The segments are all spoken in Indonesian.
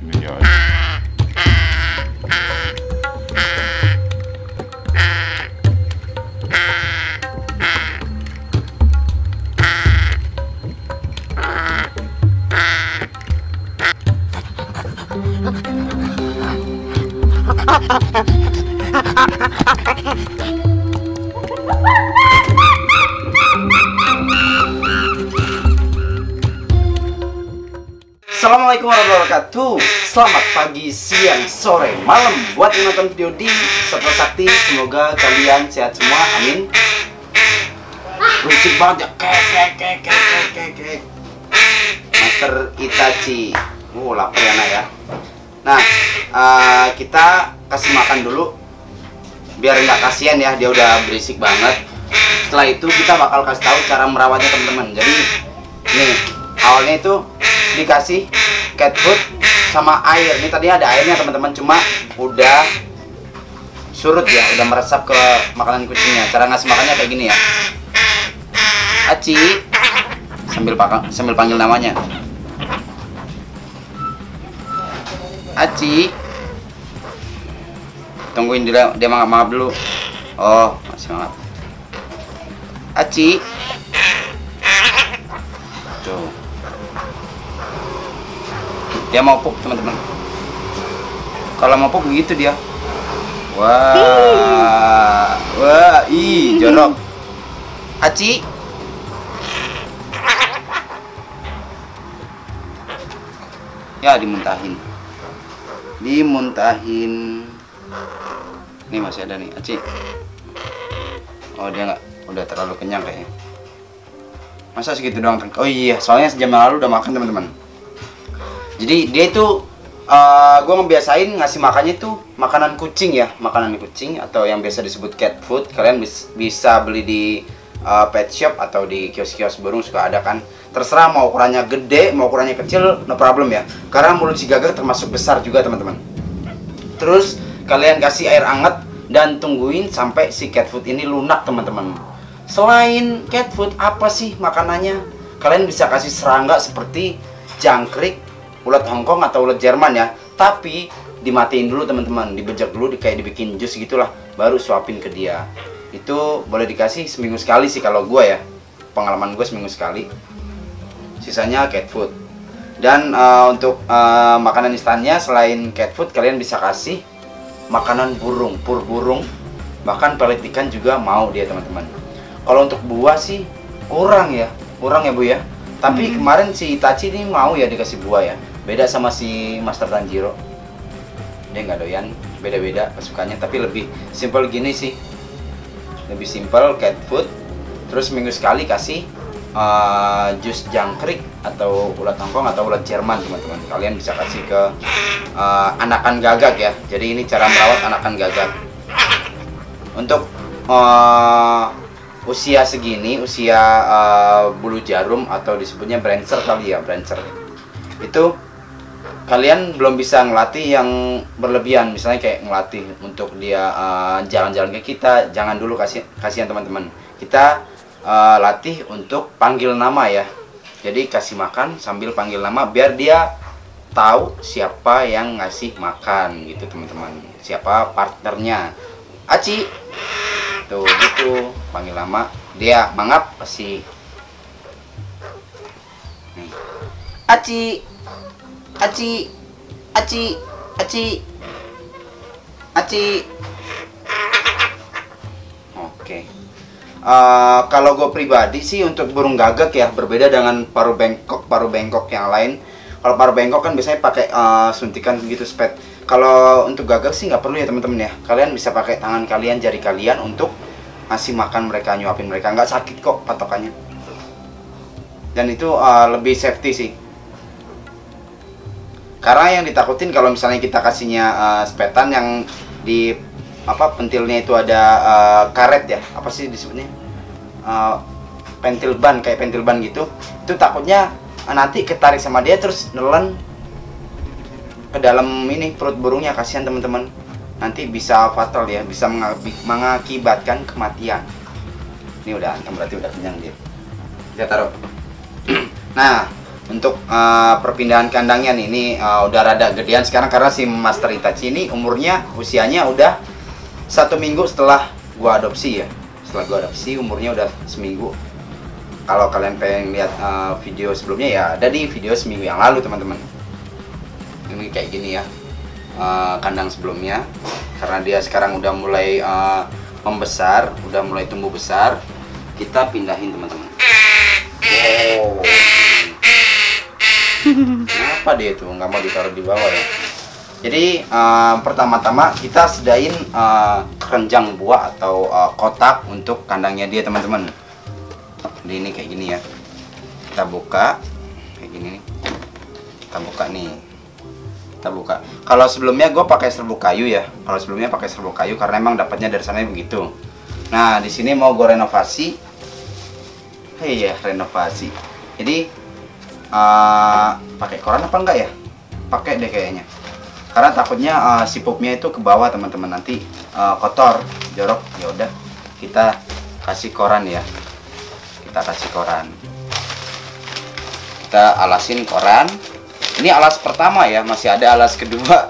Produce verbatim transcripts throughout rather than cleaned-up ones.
Ini dia Aci. Assalamualaikum warahmatullahi wabarakatuh. Selamat pagi, siang, sore, malam buat yang nonton video di Satwa Sakti. Semoga kalian sehat semua, amin. Berisik banget ya, kek kek kek kek kek kek kek. Master Itachi, uh lapar ya nak ya. Nah, uh, kita kasih makan dulu biar nggak kasihan ya, dia udah berisik banget. Setelah itu kita bakal kasih tahu cara merawatnya teman-teman. Jadi nih awalnya itu dikasih cat food sama air. Ini tadi ada airnya teman-teman, cuma udah surut ya, udah meresap ke makanan kucingnya. Cara ngasih makannya kayak gini ya, Aci, sambil pakang, sambil panggil namanya, Aci. Tungguin dia, dia mangap-mangap dulu. Oh, masih mangap. Aci. Tuh. Dia mau pup teman-teman. Kalau mau pup begitu dia. Wah, wah, ih jorok. Aci. Ya dimuntahin, dimuntahin. Ini masih ada nih, Aci. Oh dia nggak, udah terlalu kenyang kayaknya. Masa segitu doang? Oh iya, soalnya sejam yang lalu udah makan teman-teman. Jadi dia itu uh, gue ngebiasain ngasih makannya itu makanan kucing ya, makanan kucing atau yang biasa disebut cat food. Kalian bis, bisa beli di uh, pet shop atau di kios-kios burung suka ada kan. Terserah mau ukurannya gede, mau ukurannya kecil, no problem ya. Karena mulut si gagak termasuk besar juga teman-teman. Terus kalian kasih air hangat dan tungguin sampai si cat food ini lunak teman-teman. Selain cat food, apa sih makanannya? Kalian bisa kasih serangga seperti jangkrik, ulat Hongkong atau ulat Jerman ya, tapi dimatiin dulu teman-teman, dibejak dulu, di kayak dibikin jus gitulah, baru suapin ke dia. Itu boleh dikasih seminggu sekali sih kalau gue ya, pengalaman gue seminggu sekali. Sisanya cat food. Dan uh, untuk uh, makanan instannya selain cat food, kalian bisa kasih makanan burung, pur burung, bahkan pelet ikan juga mau dia teman-teman. Kalau untuk buah sih kurang ya, kurang ya bu ya. Tapi hmm. kemarin si Itachi ini mau ya dikasih buah ya. Beda sama si Master Tanjiro, dia nggak doyan, beda-beda kesukaannya. Tapi lebih simple gini sih, lebih simple cat food. Terus minggu sekali kasih uh, jus jangkrik atau ulat Hongkong atau ulat Jerman teman-teman. Kalian bisa kasih ke uh, anakan gagak ya. Jadi ini cara merawat anakan gagak. Untuk uh, usia segini, usia uh, bulu jarum atau disebutnya brancer kali ya, brancer. Itu kalian belum bisa ngelatih yang berlebihan, misalnya kayak ngelatih untuk dia jalan-jalan uh, ke kita, jangan dulu kasih kasihan teman-teman. Kita uh, latih untuk panggil nama ya. Jadi kasih makan sambil panggil nama biar dia tahu siapa yang ngasih makan gitu teman-teman. Siapa partnernya. Aci. Tuh gitu, panggil nama, dia mangap kasih. Nih. Aci. Aci, Aci, Aci, Aci. Oke. Uh, kalau gue pribadi sih untuk burung gagak ya berbeda dengan paruh bengkok, paruh bengkok yang lain. Kalau paruh bengkok kan biasanya pakai uh, suntikan gitu spet. Kalau untuk gagak sih nggak perlu ya teman-teman ya. Kalian bisa pakai tangan kalian, jari kalian untuk ngasih makan mereka, nyuapin mereka, nggak sakit kok patokannya. Dan itu uh, lebih safety sih. Karena yang ditakutin kalau misalnya kita kasihnya uh, sepetan yang di apa pentilnya itu ada uh, karet ya, apa sih disebutnya, uh, pentil ban, kayak pentil ban gitu. Itu takutnya uh, nanti ketarik sama dia terus nelen ke dalam ini perut burungnya, kasihan teman-teman. Nanti bisa fatal ya, bisa mengakibatkan kematian. Ini udah, berarti udah kenyang dia. Kita taruh. Nah, untuk uh, perpindahan kandangnya nih, ini uh, udah rada gedean sekarang karena si Master Itachi ini umurnya, usianya udah satu minggu setelah gua adopsi ya. Setelah gua adopsi umurnya udah seminggu. Kalau kalian pengen lihat uh, video sebelumnya ya ada di video seminggu yang lalu teman-teman. Ini kayak gini ya uh, kandang sebelumnya, karena dia sekarang udah mulai uh, membesar, udah mulai tumbuh besar, kita pindahin teman-teman. Wow. Kenapa dia itu nggak mau ditaruh di bawah ya? Jadi uh, pertama-tama kita sedain uh, keranjang buah atau uh, kotak untuk kandangnya dia teman-teman. Jadi ini kayak gini ya. Kita buka kayak gini nih. Kita buka nih. Kita buka. Kalau sebelumnya gue pakai serbuk kayu ya. Kalau sebelumnya pakai serbuk kayu karena emang dapatnya dari sana begitu. Nah di sini mau gue renovasi. Hei ya renovasi. Jadi uh, pakai koran apa enggak ya? Pakai deh kayaknya. Karena takutnya uh, si pupnya itu ke bawah teman-teman, nanti uh, kotor, jorok. Ya udah kita kasih koran ya. Kita kasih koran. Kita alasin koran. Ini alas pertama ya, masih ada alas kedua.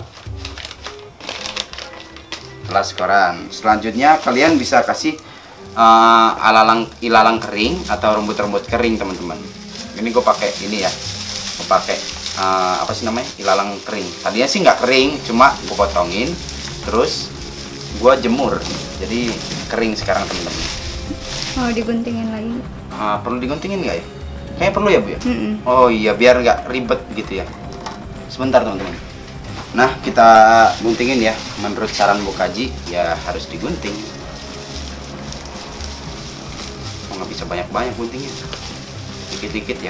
Alas koran. Selanjutnya kalian bisa kasih uh, alalang ilalang kering atau rambut-rambut kering teman-teman. Ini gue pakai ini ya, gue pakai uh, apa sih namanya, ilalang kering. Tadinya sih nggak kering, cuma gue potongin, terus gue jemur, jadi kering sekarang teman-teman. Mau diguntingin lagi? Uh, perlu diguntingin nggak ya? Kayaknya perlu ya bu ya? Mm-mm. Oh iya, biar nggak ribet gitu ya. Sebentar teman-teman. Nah kita guntingin ya, menurut saran Bu Kaji ya harus digunting. Oh, nggak bisa banyak-banyak guntingnya, dikit-dikit ya.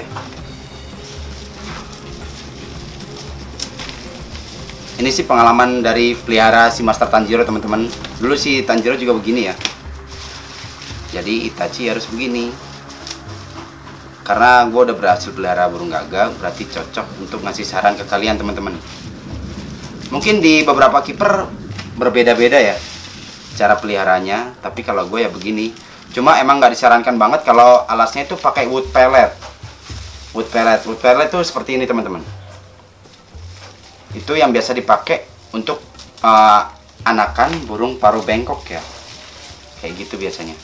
Ini sih pengalaman dari pelihara si Master Tanjiro teman-teman. Dulu si Tanjiro juga begini ya. Jadi Itachi harus begini. Karena gue udah berhasil pelihara burung gagak, berarti cocok untuk ngasih saran ke kalian teman-teman. Mungkin di beberapa kiper berbeda-beda ya cara peliharanya, tapi kalau gue ya begini. Cuma emang nggak disarankan banget kalau alasnya itu pakai wood pellet. Wood pellet, wood pellet tuh seperti ini teman-teman. Itu yang biasa dipakai untuk uh, anakan burung paruh bengkok ya. Kayak gitu biasanya.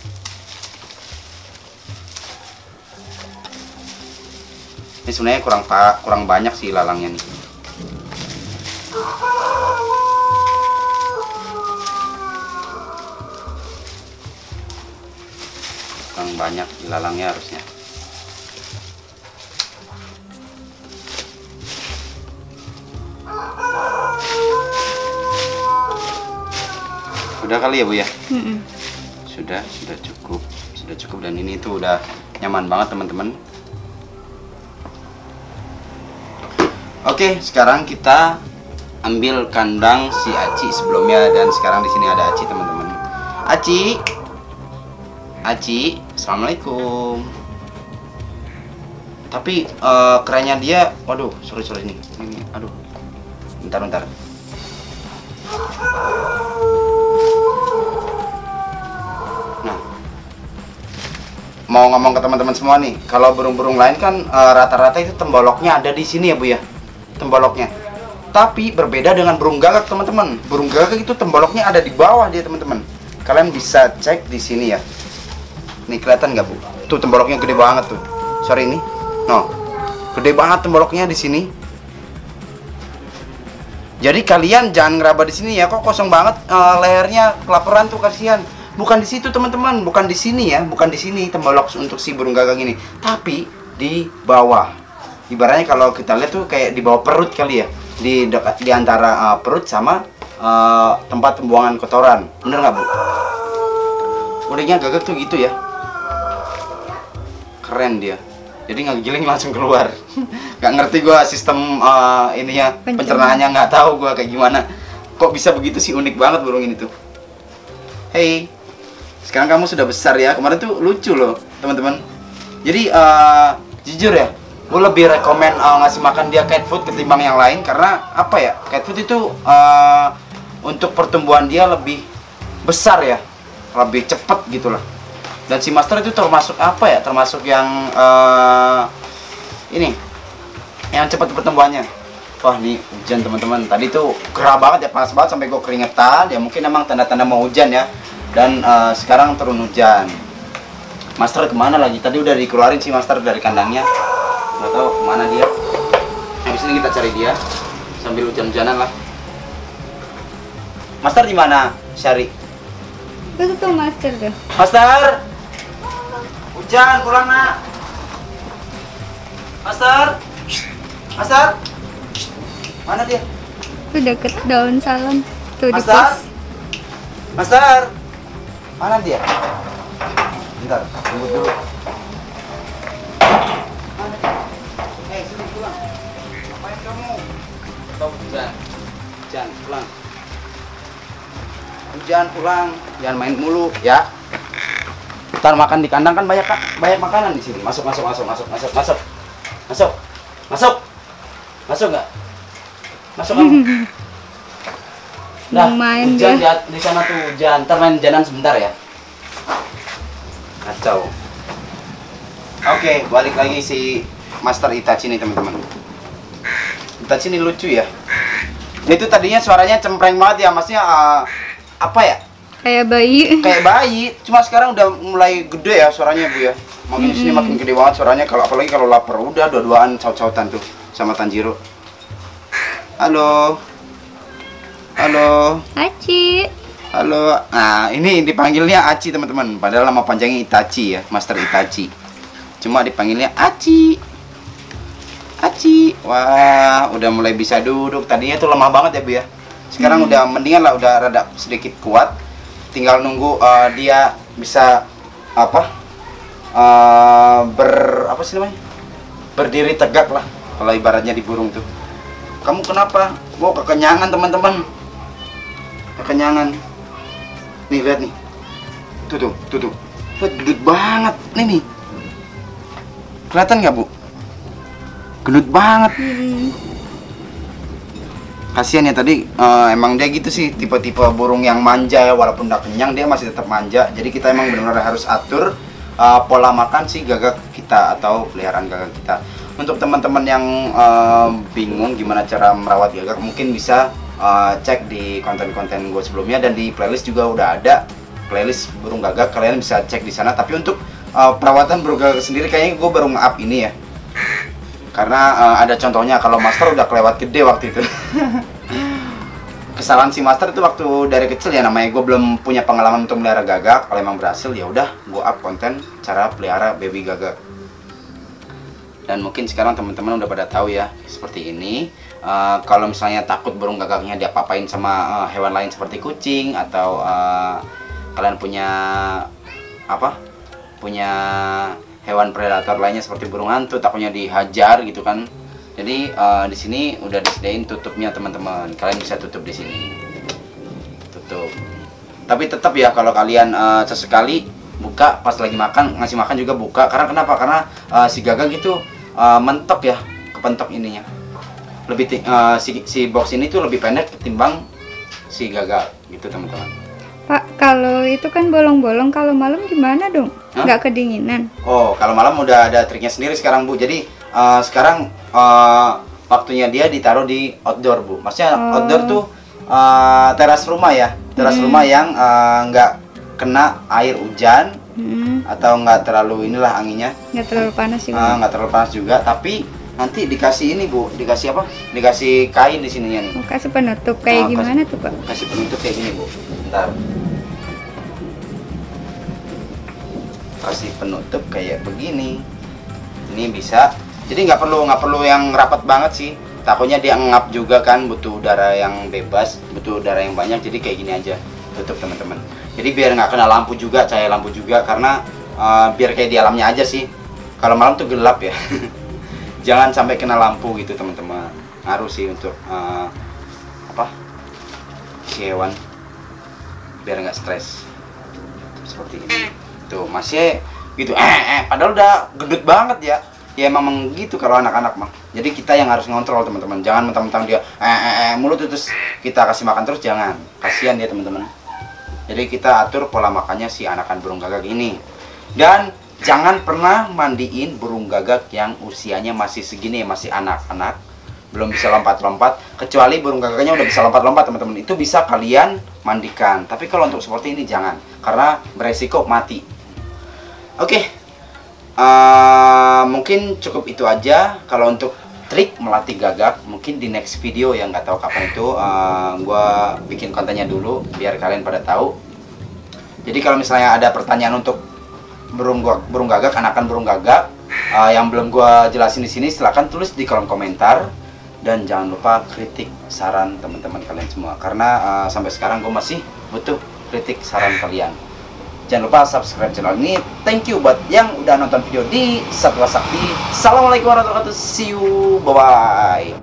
Ini sebenarnya kurang kurang banyak sih lalangnya nih. Kurang banyak lalangnya harusnya. Udah kali ya bu ya? Mm-mm. Sudah, sudah cukup, sudah cukup, dan ini tuh udah nyaman banget teman-teman. Oke, sekarang kita ambil kandang si Aci sebelumnya, dan sekarang di sini ada Aci teman-teman. Aci, Aci, assalamualaikum. Tapi uh, kerennya dia, waduh, sorry sorry nih, ini, aduh, bentar bentar. Nah, mau ngomong ke teman-teman semua nih, kalau burung-burung lain kan rata-rata uh, itu temboloknya ada di sini ya bu ya. Temboloknya, tapi berbeda dengan burung gagak teman-teman. Burung gagak itu temboloknya ada di bawah dia teman-teman. Kalian bisa cek di sini ya. Nih kelihatan nggak bu? Tuh temboloknya gede banget tuh. Sorry ini, no, gede banget temboloknya di sini. Jadi kalian jangan ngeraba di sini ya. Kok kosong banget uh, lehernya, kelaparan tuh kasihan. Bukan di situ teman-teman, bukan di sini ya, bukan di sini tembolok untuk si burung gagak ini, tapi di bawah. Ibaratnya kalau kita lihat tuh kayak di bawah perut kali ya, di dekat di antara uh, perut sama uh, tempat pembuangan kotoran. Bener nggak bu? Uniknya gagak tuh gitu ya, keren dia. Jadi nggak giling langsung keluar. Nggak ngerti gua sistem uh, ininya pencernaannya, nggak tahu gua kayak gimana. Kok bisa begitu sih, unik banget burung ini tuh. Hey, sekarang kamu sudah besar ya. Kemarin tuh lucu loh teman-teman. Jadi uh, jujur ya, gue lebih rekomen uh, ngasih makan dia cat food ketimbang yang lain. Karena apa ya, cat food itu uh, untuk pertumbuhan dia lebih besar ya, lebih cepet gitulah. Dan si Master itu termasuk apa ya, termasuk yang uh, ini yang cepat pertumbuhannya. Wah, nih hujan teman-teman. Tadi tuh gerah banget ya, panas banget sampai gue keringetan. Ya mungkin emang tanda-tanda mau hujan ya. Dan uh, sekarang turun hujan. Master kemana lagi? Tadi udah dikeluarin sih Master dari kandangnya. Nggak tahu kemana dia. Habis ini kita cari dia sambil hujan-hujanan lah. Master di mana? Syari. Itu tuh Master tuh. Master. Hujan, pulang nak. Master. Master. Mana dia? Tuh deket daun salam. Tuh di Master. pos. Master. Mana dia? Bentar, tunggu dulu. Mana dia? Eh, sini pulang. Ngapain kamu? Tahu hujan. Hujan, pulang. Hujan, pulang. Jangan main mulu, ya. Ntar makan di kandang kan banyak banyak makanan di sini. Masuk, masuk, masuk, masuk, masuk, masuk. Masuk. Masuk. Masuk nggak? Masuk kamu. Nah, Mau main hujan dia. di, di sana tuh hujan. Ntar main jalan sebentar ya. Kacau. Oke, balik lagi si Master Itachi nih teman-teman. Itachi ini lucu ya. Itu tadinya suaranya cempreng banget ya, maksudnya uh, apa ya? Kayak bayi. Kayak bayi. Cuma sekarang udah mulai gede ya suaranya Bu ya. Makin Mm-mm. sini makin gede banget suaranya. Kalau apalagi kalau lapar udah dua-duaan caut-cautan tuh sama Tanjiro. Halo. Halo. Aci. Halo. Nah, ini dipanggilnya Aci, teman-teman. Padahal nama panjangnya Itachi ya, Master Itachi. Cuma dipanggilnya Aci. Aci. Wah, udah mulai bisa duduk. Tadinya tuh lemah banget ya, Bu ya. Sekarang Hmm. udah mendingan lah, udah rada sedikit kuat. Tinggal nunggu uh, dia bisa apa? Uh, ber apa sih namanya? Berdiri tegak lah. Kalau ibaratnya di burung tuh. Kamu kenapa? Wow, kekenyangan, teman-teman. Kekenyangan. Nih lihat nih, tuh tuh tuh tuh, lihat gendut banget nih nih, kelihatan nggak Bu? Gendut banget. Hmm. Kasian ya tadi, uh, emang dia gitu sih, tipe-tipe burung yang manja ya, walaupun udah kenyang dia masih tetap manja. Jadi kita emang benar-benar harus atur uh, pola makan si gagak kita atau peliharaan gagak kita. Untuk teman-teman yang uh, bingung gimana cara merawat gagak, mungkin bisa Uh, cek di konten-konten gue sebelumnya, dan di playlist juga udah ada playlist burung gagak, kalian bisa cek di sana. Tapi untuk uh, perawatan burung gagak sendiri kayaknya gue baru nge-up ini ya, karena uh, ada contohnya kalau Master udah kelewat gede waktu itu. Kesalahan si Master itu waktu dari kecil ya, namanya gue belum punya pengalaman untuk melihara gagak. Kalau emang berhasil ya udah gue up konten cara pelihara baby gagak. Dan mungkin sekarang teman-teman udah pada tahu ya seperti ini. Uh, kalau misalnya takut burung gagaknya diapa-apain sama uh, hewan lain seperti kucing, atau uh, kalian punya apa? Punya hewan predator lainnya seperti burung hantu, takutnya dihajar gitu kan. Jadi uh, di sini udah disediain tutupnya teman-teman. Kalian bisa tutup di sini. Tutup. Tapi tetap ya kalau kalian uh, sesekali buka pas lagi makan, ngasih makan juga buka. Karena kenapa? Karena uh, si gagak gitu uh, mentok ya, kepentok ininya. Lebih uh, si, si box ini tuh lebih pendek ketimbang si gagak gitu teman-teman. Pak, kalau itu kan bolong-bolong, kalau malam gimana dong? Hah? Nggak kedinginan? Oh, kalau malam udah ada triknya sendiri sekarang Bu. Jadi uh, sekarang uh, waktunya dia ditaruh di outdoor Bu. Maksudnya Oh. outdoor tuh uh, teras rumah ya, teras Hmm. rumah yang uh, nggak kena air hujan Hmm. atau nggak terlalu inilah anginnya, Nggak terlalu panas juga. uh, nggak terlalu panas juga. Tapi nanti dikasih ini Bu, dikasih apa? Dikasih kain di sininya nih. Oh, kasih penutup kayak Oh, gimana tuh Pak? Kasih penutup kayak gini Bu. Bentar. Kasih penutup kayak begini. Ini bisa. Jadi nggak perlu nggak perlu yang rapat banget sih. Takutnya dia ngap juga kan, butuh udara yang bebas, butuh udara yang banyak. Jadi kayak gini aja. Tutup teman-teman. Jadi biar nggak kena lampu juga, cahaya lampu juga, karena uh, biar kayak di alamnya aja sih. Kalau malam tuh gelap ya. Jangan sampai kena lampu gitu teman-teman. Ngaruh sih untuk uh, apa? Si hewan biar nggak stres. Seperti ini. Tuh masih gitu. Eh, eh, padahal udah gendut banget ya. Ya memang gitu kalau anak-anak mah. Jadi kita yang harus ngontrol teman-teman. Jangan mentang-mentang dia eh, eh, eh, mulut terus kita kasih makan terus, jangan. Kasihan dia teman-teman. Jadi kita atur pola makannya si anakan burung gagak ini. Dan jangan pernah mandiin burung gagak yang usianya masih segini, masih anak-anak, belum bisa lompat-lompat. Kecuali burung gagaknya udah bisa lompat-lompat teman-teman, itu bisa kalian mandikan. Tapi kalau untuk seperti ini jangan, karena beresiko mati. Oke, okay. uh, mungkin cukup itu aja. Kalau untuk trik melatih gagak, mungkin di next video yang nggak tahu kapan itu uh, gue bikin kontennya dulu biar kalian pada tahu. Jadi kalau misalnya ada pertanyaan untuk burung gua, burung gagak, anakan burung gagak uh, yang belum gue jelasin di sini, silahkan tulis di kolom komentar. Dan jangan lupa kritik saran teman-teman kalian semua, karena uh, sampai sekarang gue masih butuh kritik saran kalian. Jangan lupa subscribe channel ini. Thank you buat yang udah nonton video di Satwa Sakti. Assalamualaikum warahmatullahi wabarakatuh. See you, bye bye.